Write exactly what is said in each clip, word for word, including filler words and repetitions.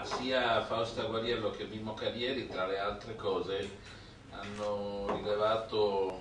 Ma sia Fausta Guariello che Mimmo Carrieri, tra le altre cose, hanno rilevato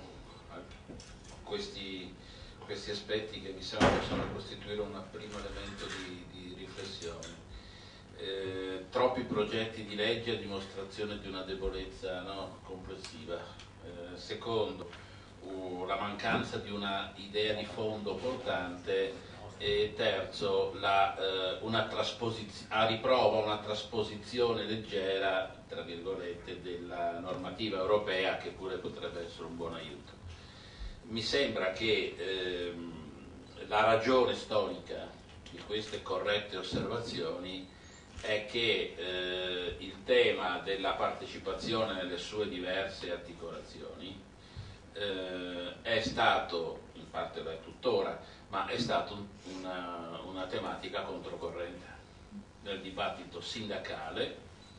questi, questi aspetti che mi sembra possono costituire un primo elemento di, di riflessione. Eh, troppi progetti di legge a dimostrazione di una debolezza, no, complessiva. Eh, secondo, uh, la mancanza di una idea di fondo portante. E terzo, la, eh, una a riprova una trasposizione leggera, tra virgolette, della normativa europea, che pure potrebbe essere un buon aiuto. Mi sembra che ehm, la ragione storica di queste corrette osservazioni è che eh, il tema della partecipazione nelle sue diverse articolazioni eh, è stato, in parte lo è tuttora, ma è stata una, una tematica controcorrente nel dibattito sindacale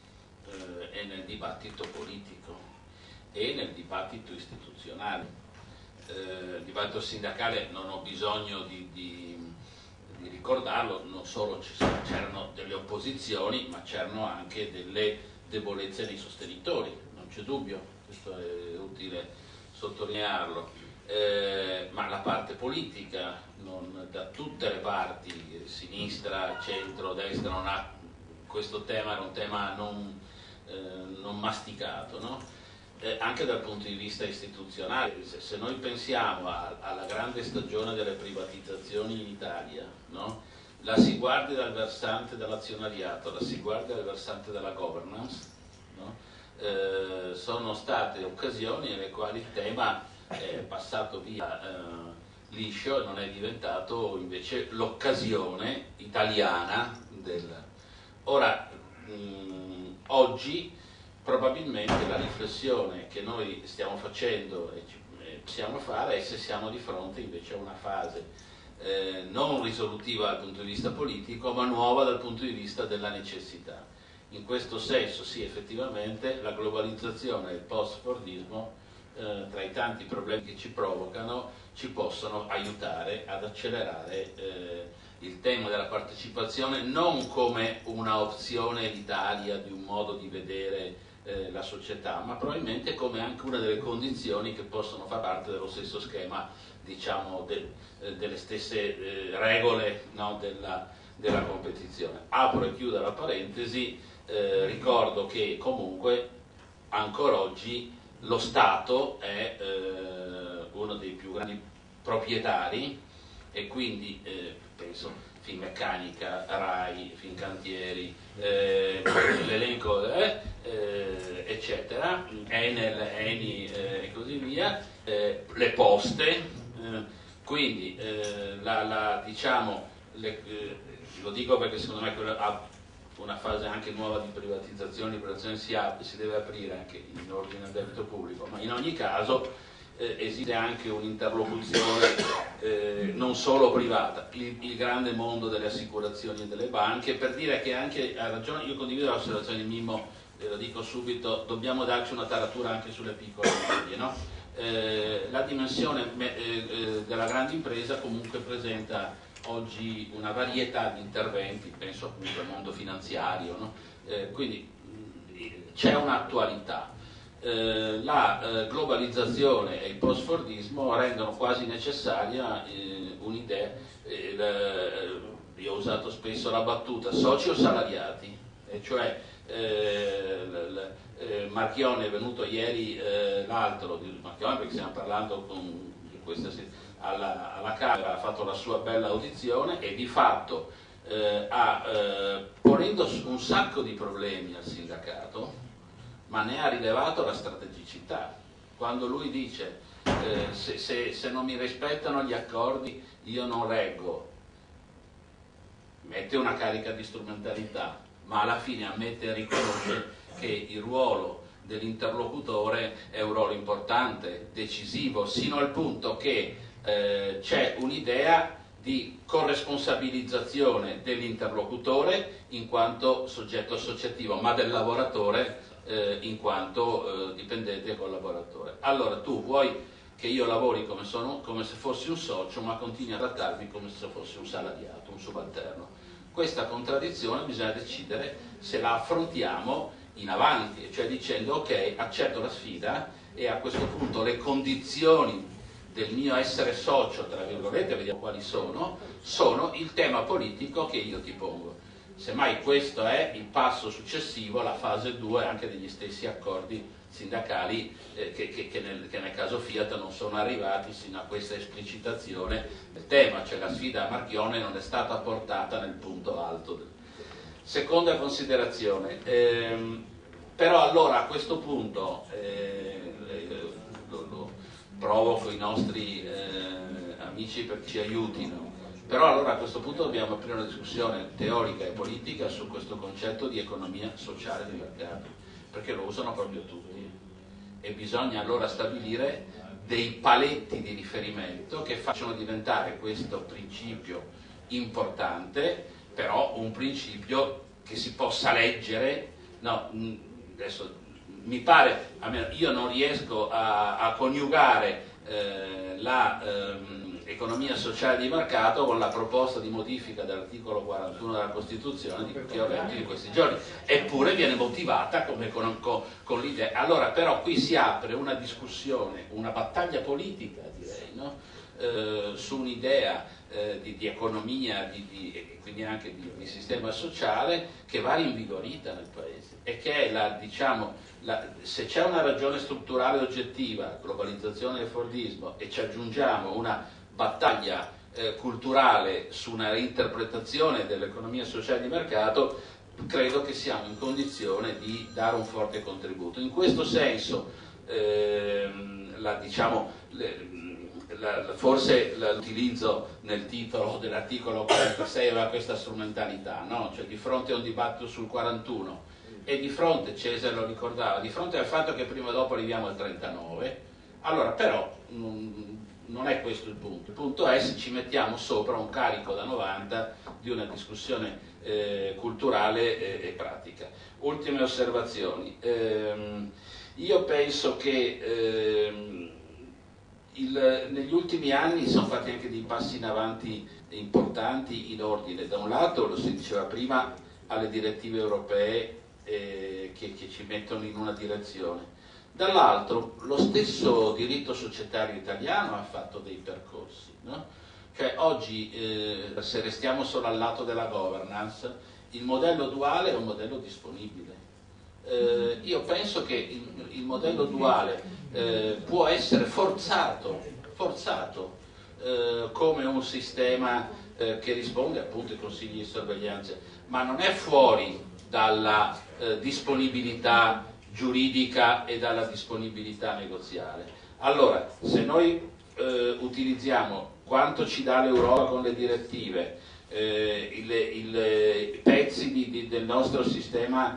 eh, e nel dibattito politico e nel dibattito istituzionale. Eh, il dibattito sindacale non ho bisogno di, di, di ricordarlo, non solo c'erano delle opposizioni, ma c'erano anche delle debolezze dei sostenitori, non c'è dubbio, questo è utile sottolinearlo. Eh, ma la parte politica, non, da tutte le parti, sinistra, centro, destra, non ha, questo tema era un tema non, eh, non masticato, no? Eh, anche dal punto di vista istituzionale, se, se noi pensiamo a, alla grande stagione delle privatizzazioni in Italia, no? La si guardi dal versante dell'azionariato, la si guardi dal versante della governance, no? Eh, sono state occasioni nelle quali il tema è passato via eh, liscio e non è diventato invece l'occasione italiana del... Ora, mh, oggi probabilmente la riflessione che noi stiamo facendo e ci, eh, possiamo fare è se siamo di fronte invece a una fase eh, non risolutiva dal punto di vista politico, ma nuova dal punto di vista della necessità. In questo senso sì, effettivamente la globalizzazione e il post-fordismo, Eh, tra i tanti problemi che ci provocano, ci possono aiutare ad accelerare eh, il tema della partecipazione non come una opzione elitaria di un modo di vedere eh, la società, ma probabilmente come anche una delle condizioni che possono far parte dello stesso schema, diciamo, de, eh, delle stesse eh, regole, no, della, della competizione. Apro e chiudo la parentesi, eh, ricordo che comunque ancora oggi lo Stato è eh, uno dei più grandi proprietari e quindi eh, penso Finmeccanica, RAI, Fincantieri, eh, l'elenco eh, eh, eccetera, Enel, Eni eh, e così via, eh, le poste, eh, quindi eh, la, la, diciamo, le, eh, lo dico perché secondo me quello ha una fase anche nuova di privatizzazione, privatizzazione si, apre, si deve aprire anche in ordine al debito pubblico, ma in ogni caso eh, esiste anche un'interlocuzione eh, non solo privata, il, il grande mondo delle assicurazioni e delle banche, per dire che anche, ha ragione, io condivido l'osservazione di Mimmo, eh, lo dico subito, dobbiamo darci una taratura anche sulle piccole medie, no? Eh, la dimensione eh, eh, della grande impresa comunque presenta oggi una varietà di interventi, penso appunto al mondo finanziario, no? Eh, quindi c'è un'attualità. Eh, la eh, globalizzazione e il post-fordismo rendono quasi necessaria eh, un'idea, eh, io ho usato spesso la battuta soci o salariati, e cioè eh, l, l, eh, Marchionne è venuto ieri eh, l'altro di Marchionne, perché stiamo parlando con, di questa situazione. Alla, alla Camera ha fatto la sua bella audizione e di fatto eh, ha, eh, ponendo un sacco di problemi al sindacato, ma ne ha rilevato la strategicità. Quando lui dice eh, se, se, se non mi rispettano gli accordi io non reggo, mette una carica di strumentalità, ma alla fine ammette e riconosce che il ruolo dell'interlocutore è un ruolo importante, decisivo, sino al punto che Eh, c'è un'idea di corresponsabilizzazione dell'interlocutore in quanto soggetto associativo, ma del lavoratore eh, in quanto eh, dipendente e collaboratore. Allora tu vuoi che io lavori come, sono, come se fossi un socio, ma continui a trattarmi come se fossi un salariato, un subalterno. Questa contraddizione bisogna decidere se la affrontiamo in avanti, cioè dicendo ok, accetto la sfida e a questo punto le condizioni del mio essere socio, tra virgolette, vediamo quali sono, sono il tema politico che io ti pongo. Semmai questo è il passo successivo, la fase due anche degli stessi accordi sindacali eh, che, che, che, nel, che nel caso Fiat non sono arrivati sino a questa esplicitazione del tema, cioè la sfida a Marchionne non è stata portata nel punto alto. Del... Seconda considerazione, ehm, però allora a questo punto eh, lo, lo provoco i nostri eh, amici perché ci aiutino. Però allora a questo punto dobbiamo aprire una discussione teorica e politica su questo concetto di economia sociale di mercato, perché lo usano proprio tutti e bisogna allora stabilire dei paletti di riferimento che facciano diventare questo principio importante, però un principio che si possa leggere. No, adesso mi pare, almeno io non riesco a, a coniugare eh, la ehm, economia sociale di mercato con la proposta di modifica dell'articolo quarantuno della Costituzione di, che ho letto in questi giorni, eppure viene motivata come con, con, con l'idea. Allora però qui si apre una discussione, una battaglia politica direi, no? eh, su un'idea eh, di, di economia di, di, e quindi anche di, di sistema sociale che va rinvigorita nel Paese e che è la, diciamo, la, se c'è una ragione strutturale oggettiva, globalizzazione e Fordismo, e ci aggiungiamo una battaglia eh, culturale su una reinterpretazione dell'economia sociale di mercato, credo che siamo in condizione di dare un forte contributo. In questo senso ehm, la, diciamo, le, la, forse l'utilizzo nel titolo dell'articolo quarantasei aveva questa strumentalità, no? Cioè di fronte a un dibattito sul quarantuno e di fronte, Cesare lo ricordava, di fronte al fatto che prima o dopo arriviamo al trentanove, allora però mh, non è questo il punto. Il punto è se ci mettiamo sopra un carico da novanta di una discussione eh, culturale e, e pratica. Ultime osservazioni. Ehm, io penso che ehm, il, negli ultimi anni sono fatti anche dei passi in avanti importanti in ordine. Da un lato, lo si diceva prima, alle direttive europee eh, che, che ci mettono in una direzione. Dall'altro lo stesso diritto societario italiano ha fatto dei percorsi, no? Cioè oggi eh, se restiamo solo al lato della governance, il modello duale è un modello disponibile. Eh, io penso che il, il modello duale eh, può essere forzato, forzato eh, come un sistema eh, che risponde appunto ai consigli di sorveglianza, ma non è fuori dalla eh, disponibilità giuridica e dalla disponibilità negoziale. Allora, se noi eh, utilizziamo quanto ci dà l'Europa con le direttive, eh, il, il, i pezzi di, di, del nostro sistema,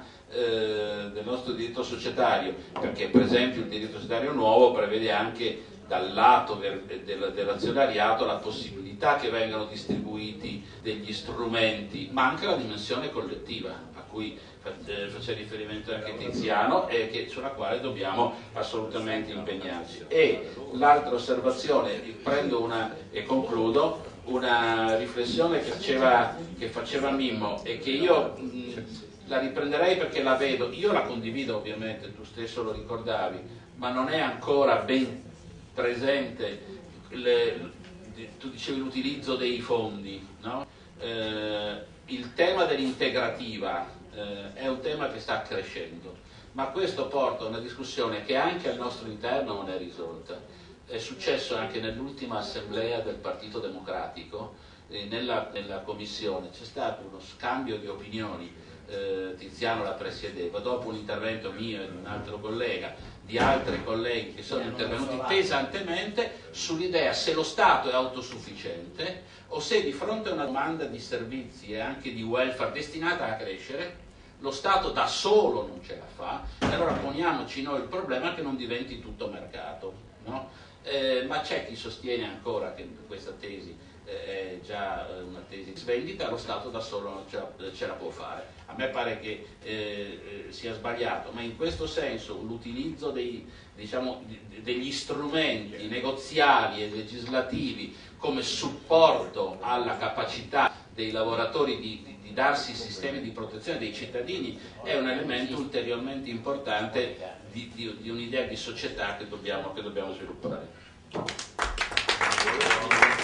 eh, del nostro diritto societario, perché per esempio il diritto societario nuovo prevede anche dal lato del, del, dell'azionariato la possibilità che vengano distribuiti degli strumenti, ma anche la dimensione collettiva a cui faceva riferimento anche Tiziano e che, sulla quale dobbiamo assolutamente impegnarci. E l'altra osservazione, prendo una e concludo, una riflessione che faceva, che faceva Mimmo e che io mh, la riprenderei perché la vedo, io la condivido ovviamente, tu stesso lo ricordavi, ma non è ancora ben presente, le, tu dicevi l'utilizzo dei fondi, no? Eh, il tema dell'integrativa eh, è un tema che sta crescendo, ma questo porta a una discussione che anche al nostro interno non è risolta. È successo anche nell'ultima assemblea del Partito Democratico, eh, nella, nella commissione c'è stato uno scambio di opinioni, eh, Tiziano la presiedeva, dopo un intervento mio e di un altro collega, di altri colleghi che sono intervenuti pesantemente sull'idea se lo Stato è autosufficiente o se di fronte a una domanda di servizi e anche di welfare destinata a crescere lo Stato da solo non ce la fa, e allora poniamoci noi il problema che non diventi tutto mercato, no? Eh, ma c'è chi sostiene ancora che questa tesi eh, è già una tesi di svendita, lo Stato da solo non ce la, ce la può fare. A me pare che eh, sia sbagliato, ma in questo senso l'utilizzo dei, diciamo, degli strumenti negoziali e legislativi come supporto alla capacità dei lavoratori, di, di, di darsi sistemi di protezione dei cittadini, è un elemento ulteriormente importante di, di, di un'idea di società che dobbiamo, che dobbiamo sviluppare.